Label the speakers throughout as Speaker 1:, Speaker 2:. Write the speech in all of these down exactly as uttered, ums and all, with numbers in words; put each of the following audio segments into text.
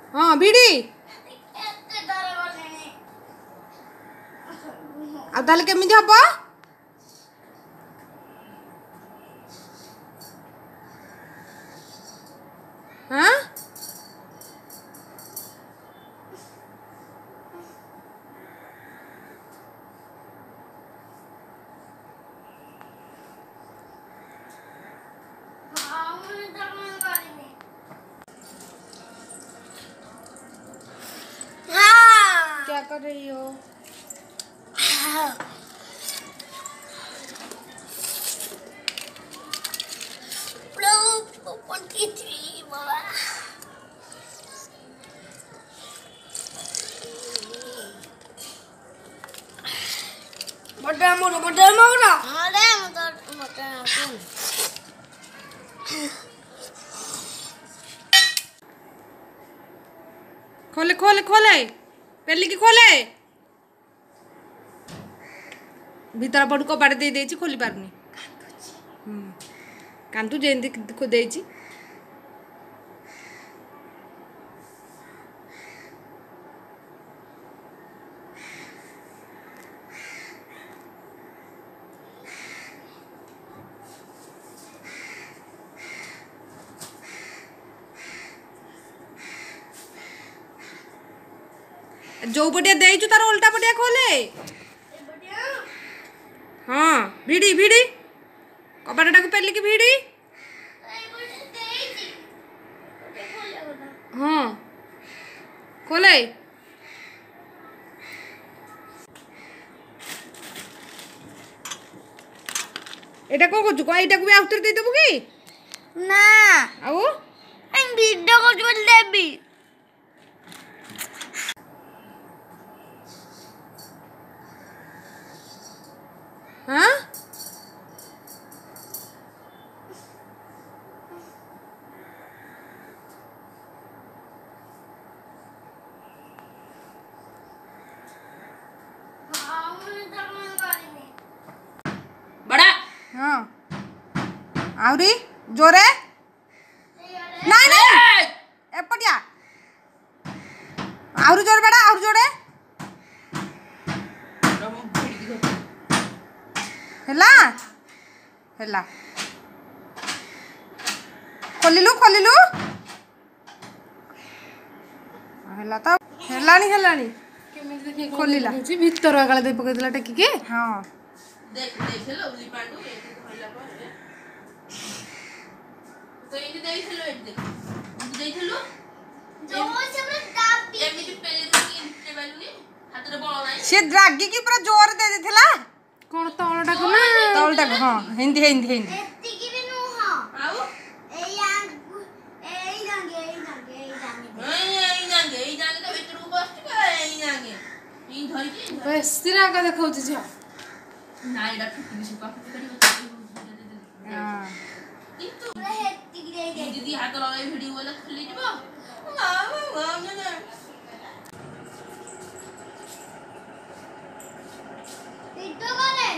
Speaker 1: हाँ भिड़ी आ ताले केमिति हबो हाँ क्या कर रही हो?
Speaker 2: बड़ा मोटा बड़ा मोटा
Speaker 3: अरे मोटा मोटा
Speaker 1: खोले खोले खोले पेली की खोले भीतर पड़ कबाड़ दे देछि खोली पारनी हम्म कांतु जेंदी को देछि जो पटिया देइछु तार उल्टा पटिया खोले हाँ भिड़ी भिड़ी कबाड़टा को पेली की भिड़ी हाँ खोले एटा को कोजु को एटा को भी आउतर दे देबो की
Speaker 3: ना
Speaker 1: आउ
Speaker 3: हम वीडियो को जोड़ देबी
Speaker 1: हाँ
Speaker 2: बड़ा
Speaker 1: हाँ आउरी जोरे नहीं नहीं एपटिया आउरी जोरे बड़ा आउरी जोरे हेला हेला खोलिलु खोलिलु हेला तो हेलानी हेलानी खोलिला भीतर आगला दे पकेदिला टेकी के हाँ
Speaker 2: देख देख लो उली पांडू एक खोला पर तो ये देख लो एक देख देख लो
Speaker 3: जो सब दाबी
Speaker 2: एमिति पेले की इनते बालुनी हाथ रे बळ नाही
Speaker 1: से रागी की पूरा जोर दे देथिला
Speaker 4: कौन तौलटा को ना
Speaker 1: तौलटा को हाँ हिंदी हिंदी हिंदी
Speaker 3: एत्ती की भी नु हां
Speaker 2: आउ
Speaker 3: ए यान ए जांगे ए जांगे ए जांगे
Speaker 2: ए ए जांगे ए जांगे तो भीतर को बस के ए जांगे ई धरि के
Speaker 4: बेसी राग देखाउछि झा
Speaker 2: ना एडा फुटी से पापी करी
Speaker 1: हाँ
Speaker 2: किंतु
Speaker 3: पूरा हेत्ती की दे दे
Speaker 2: दीदी हाथ लगाई भिडियो वाला खुली जबो मां मां ना
Speaker 3: वीडियो करे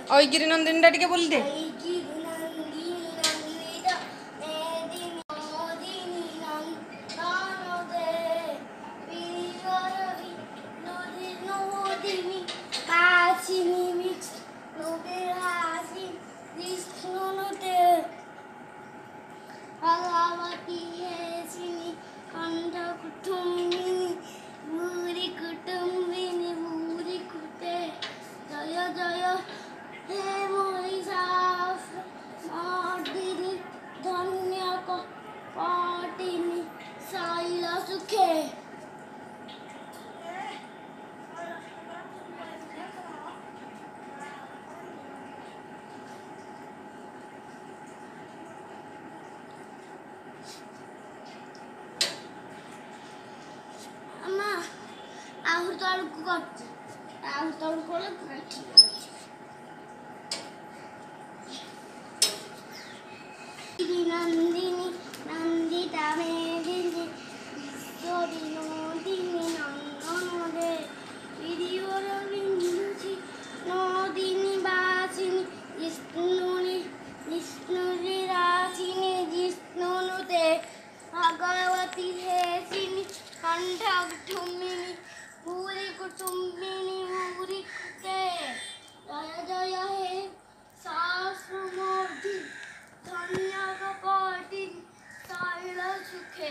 Speaker 1: और गिरी नंदिनी टा टिके बोल दे।
Speaker 3: आहुर तलको गर्छु आहुर तलकोले पुरा ठिक हुन्छ नन्दिनी नन्दिता मेदिनी ईश्वरी नन्दिनी नन्दनदे विधिवर बिन्दुची नदिनी बासिनी विष्णुनि विष्णुनि रासिनी जिष्णुनुते भगवती हेसिनी कण्ठकुटुम्बिनी भूरि कुटुम्बिनी भूरि कुटे जय जय हे सहस्रमूर्ति धन्य कपटी शैल सुखे।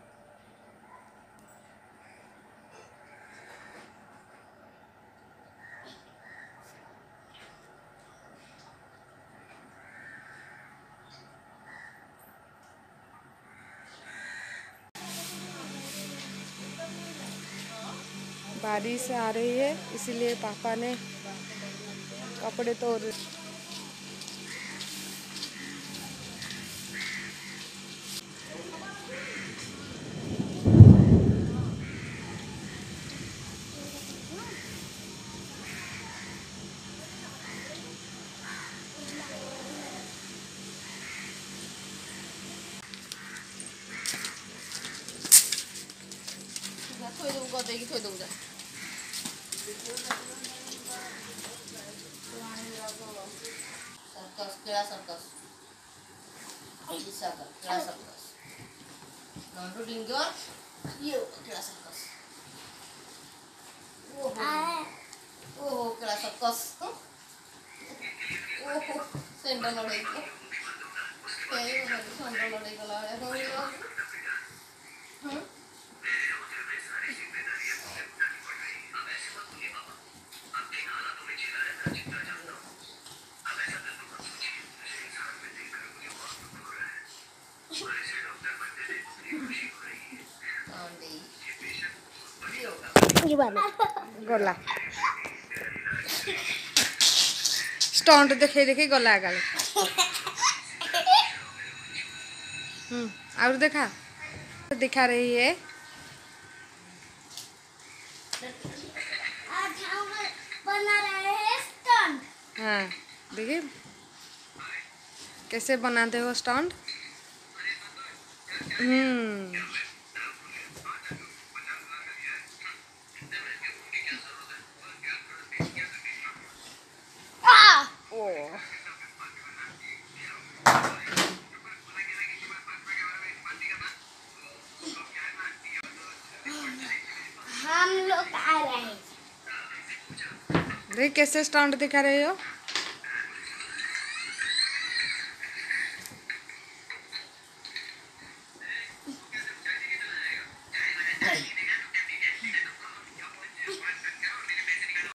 Speaker 1: बारिश आ रही है इसीलिए पापा ने कपड़े तो
Speaker 2: थोड़ी दूर कर देगी थोड़ी दूर जा सर्कस केड़ा सर्कस ये सर्कस केड़ा सर्कस नॉन डिंगर ये केड़ा सर्कस ओहो ओहो केड़ा सर्कस ओहो सेंटर लड़ाई को ए सेंटर लड़ाई को लड़ा है हां
Speaker 1: गला स्टंट देखे देखे गला गले हम्म और देखा दिखा रही है
Speaker 3: आज हम बना रहे हैं स्टंट।
Speaker 1: हाँ देखिए कैसे बनाते हो स्टंट। हम्म
Speaker 3: हम लोग आ रहे हैं।
Speaker 1: देख कैसे स्टंट दिखा रहे हो।